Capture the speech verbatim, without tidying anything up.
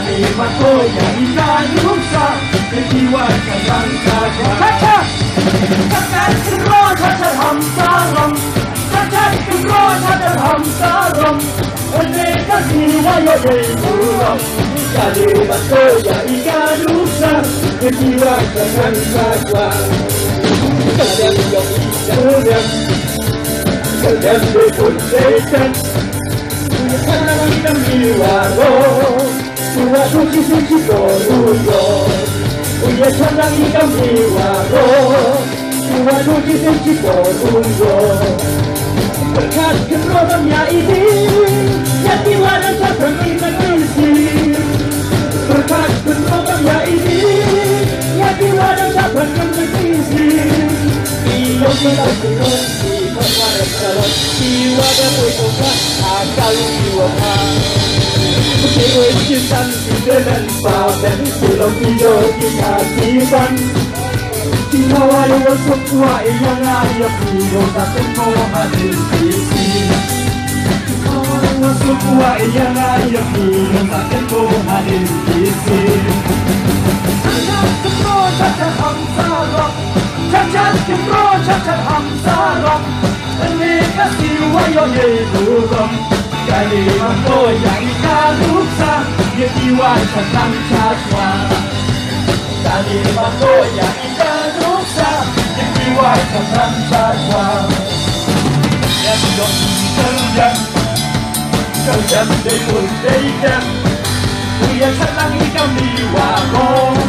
kalimat ko yang ikan rusak kejiwaan bangsa cacat cacat kero cacat hamsaram cacat kero cacat hamsaram merdeka jiwa ya hidup kalimat ko yang ikan rusak kejiwaan bangsa kadang yang kadang kadang dipunten kadang kita miwaro tua suci suci koruyo uya kadang kita miwaro tua suci suci koruyo berkat kerodamnya ini jati wadah seperti mengisi berkat kerodamnya ini jati wadah seperti mengisi iyo kita kunci kemarin kalau jiwa dan mereka akal jiwa Kewin cintan dengan paten belum tidur kita tiban Jiwa yang semua yang ayam tidur tak tengok hadir sisi Jiwa yang semua yang ayam tidur tak tengok hadir sisi Cacat kemro cacat hamsaram cacat kemro cacat hamsaram Mereka jiwa yang hidup kalimat ko yang ikan rusak ya jiwa tentang catwa kalimat ko yang ikan rusak ya jiwa tentang catwa yang dong terjang terjang dari pun terjang dia senang ikan jiwa ko